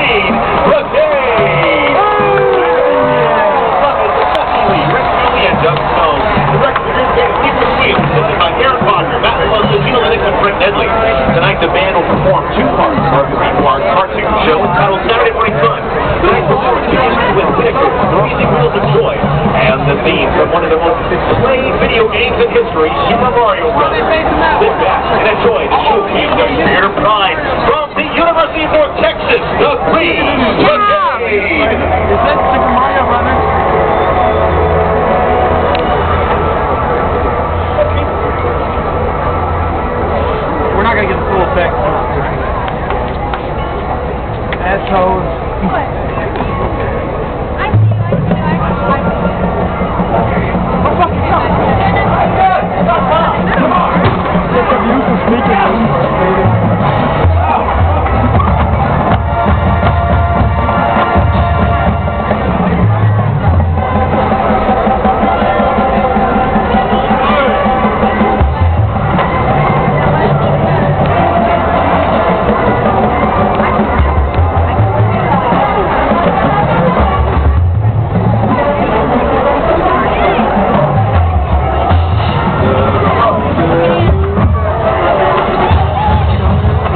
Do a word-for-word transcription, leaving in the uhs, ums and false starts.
Speed Brigade. Successfully, Rick Julie and Doug Snow. The rest of the group gave Secret Wheels, hosted by Aaron Bodner, Matt Pelosi, Gino Lennox, and Frank Nedley. Tonight, the band will perform two parts of our three-part cartoon show entitled Saturday Morning Fun. Tonight's performance begins with Whitaker, the music Wheels of Joy, and the theme from one of the most played video games in history, Super Mario Bros. Sit back and enjoy the showcase of Spirit of Pride from the University of North Texas, the Green Brigade. Is that Super Mario Brothers? We're not going to get the full effect. Assholes.